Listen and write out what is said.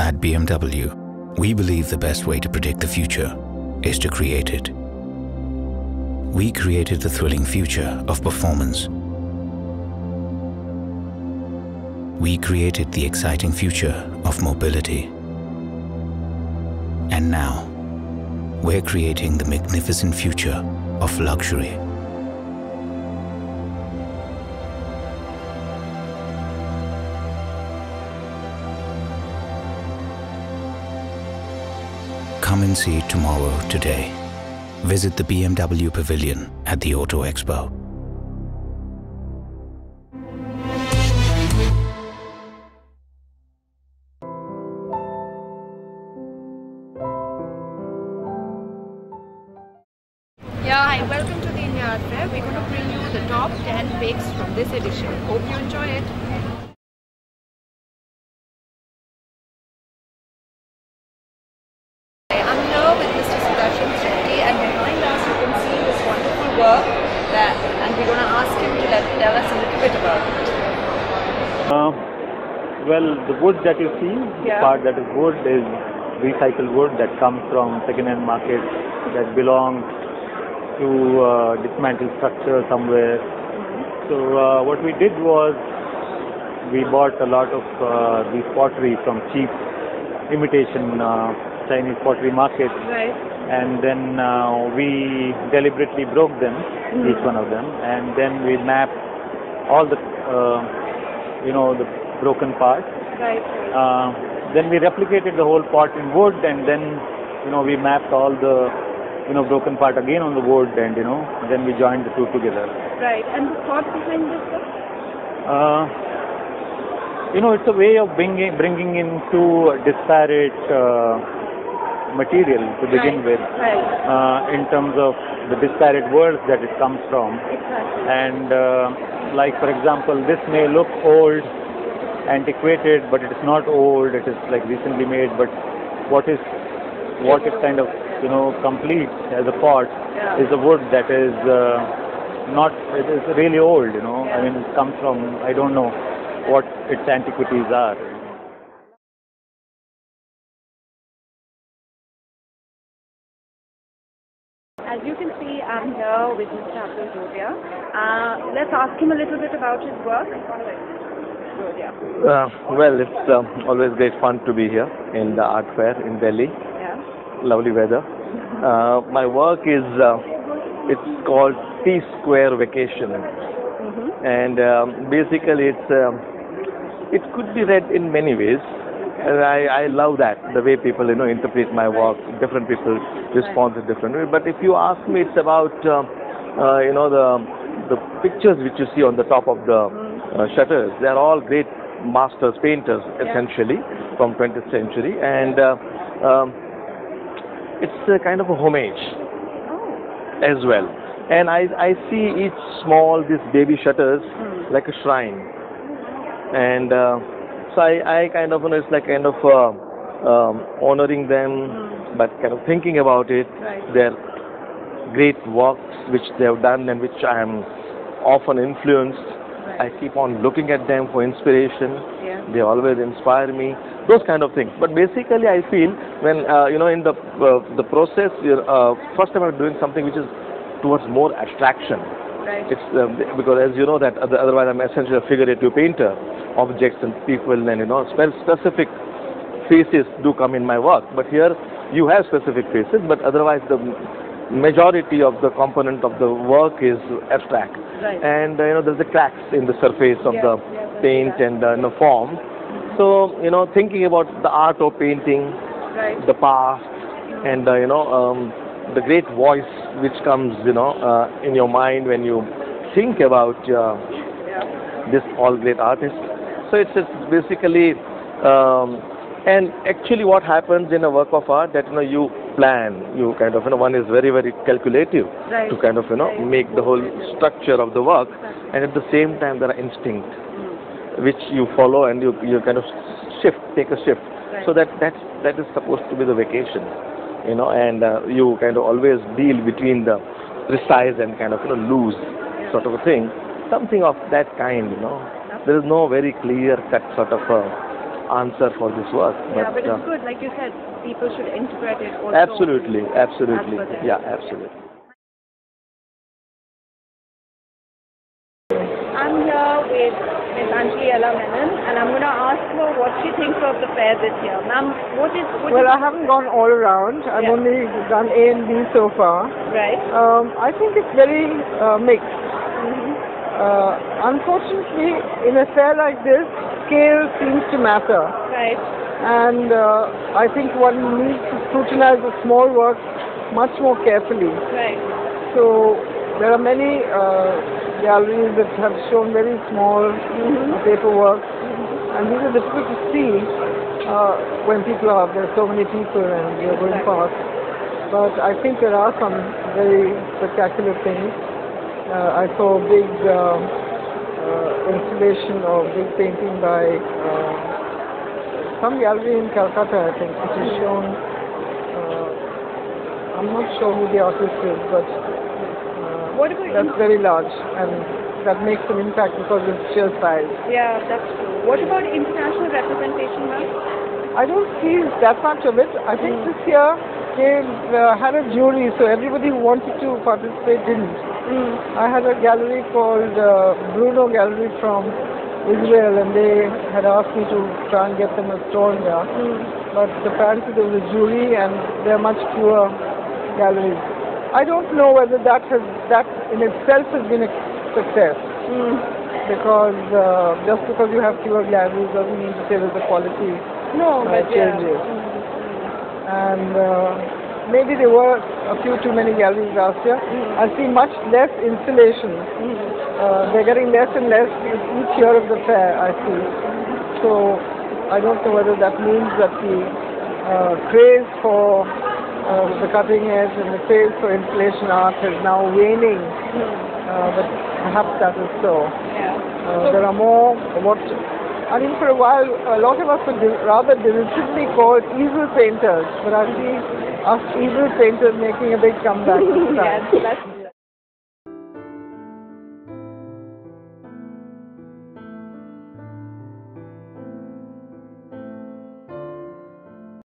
At BMW, we believe the best way to predict the future is to create it. We created the thrilling future of performance. We created the exciting future of mobility. And now, we're creating the magnificent future of luxury. Come and see tomorrow today. Visit the BMW Pavilion at the Auto Expo. Hi, welcome to the India Art Fair. We're going to bring you the top 10 picks from this edition. Hope you enjoy it. I'm here with Mr. Sudarshan Shetty, and behind us you can see this wonderful work and we're going to ask him to tell us a little bit about it. Well, the wood that you see, the part that is wood is recycled wood that comes from second-hand market that belongs to dismantled structure somewhere. So what we did was we bought a lot of these pottery from cheap imitation Chinese pottery markets, and then we deliberately broke them, each one of them, and then we mapped all the the broken parts. Then we replicated the whole pot in wood, and then we mapped all the broken part again on the wood, and then we joined the two together. Right. And the thought behind this work? It's a way of bringing in two disparate material to begin with, in terms of the disparate words that it comes from. And like, for example, this may look old, antiquated, but it is not old. It is like recently made, but what it kind of complete as a pot is a wood that is it is really old, I mean, it comes from, I don't know what its antiquities are. As you can see, I'm here with Mr. Atul Dodiya. Let's ask him a little bit about his work. Well, it's always great fun to be here in the art fair in Delhi. Lovely weather. My work is, it's called T-Square Vacation, and basically it could be read in many ways, and I love that, the way people interpret my work. Different people respond in different way. But if you ask me, it's about the pictures which you see on the top of the shutters. They're all great masters, painters, essentially, from 20th century, and it's a kind of a homage as well. And I see each small, these baby shutters, like a shrine. And so I kind of, it's like kind of honoring them, but kind of thinking about it, their great works which they have done and which I am often influenced. I keep on looking at them for inspiration. They always inspire me. Those kind of things. But basically, I feel when in the process, first time I'm doing something which is towards more abstraction. It's because, as you know, that otherwise I'm essentially a figurative painter. Objects and people and specific faces do come in my work. But here you have specific faces, but otherwise the majority of the component of the work is abstract. And there's the cracks in the surface of the paint and the form. So thinking about the art of painting, the past, and the great voice which comes in your mind when you think about this all great artist. So it's basically and actually what happens in a work of art, that you plan, you kind of one is very, very calculative to kind of make the whole structure of the work, and at the same time there are instincts which you follow, and you kind of take a shift. So that is supposed to be the vacation, and you kind of always deal between the precise and kind of loose sort of a thing, something of that kind. There is no very clear cut sort of answer for this work. Yeah, but it's good, like you said, people should interpret it also. Absolutely, absolutely. As per them. Yeah, absolutely. I'm here with Ms. Anjolie Menon, and I'm going to ask her what she thinks of the fair this year. Ma'am, Well, I haven't gone all around. I've only done A and B so far. Right. I think it's very mixed. Unfortunately, in a fair like this, scale seems to matter. Right. And I think one needs to scrutinize the small work much more carefully. Right. So there are many galleries that have shown very small paperwork, and these are difficult to see when people are, there are so many people and you're going past. But I think there are some very spectacular things. I saw a big installation of big painting by some gallery in Calcutta, I think, which is shown. I'm not sure who the artist is, but that's very large, and that makes an impact because of its sheer size. Yeah, that's true. What about international representation, ma'am? I don't see that much of it. I think this year they've had a jury, so everybody who wanted to participate didn't. I had a gallery called Bruno Gallery from Israel, and they had asked me to try and get them a store there. But apparently there was a jury, and there are much fewer galleries. I don't know whether that in itself has been a success, because just because you have fewer galleries doesn't mean to say that the quality changes. And maybe there were a few too many galleries last year. I see much less installations. They're getting less and less each year of the fair, I see. So I don't know whether that means that the craze for the cutting edge and the craze for installation art is now waning. But perhaps that is so. There are more. I mean, for a while, a lot of us were rather derisively called easel painters, but I see us easel painters making a big comeback this time. Yes, that's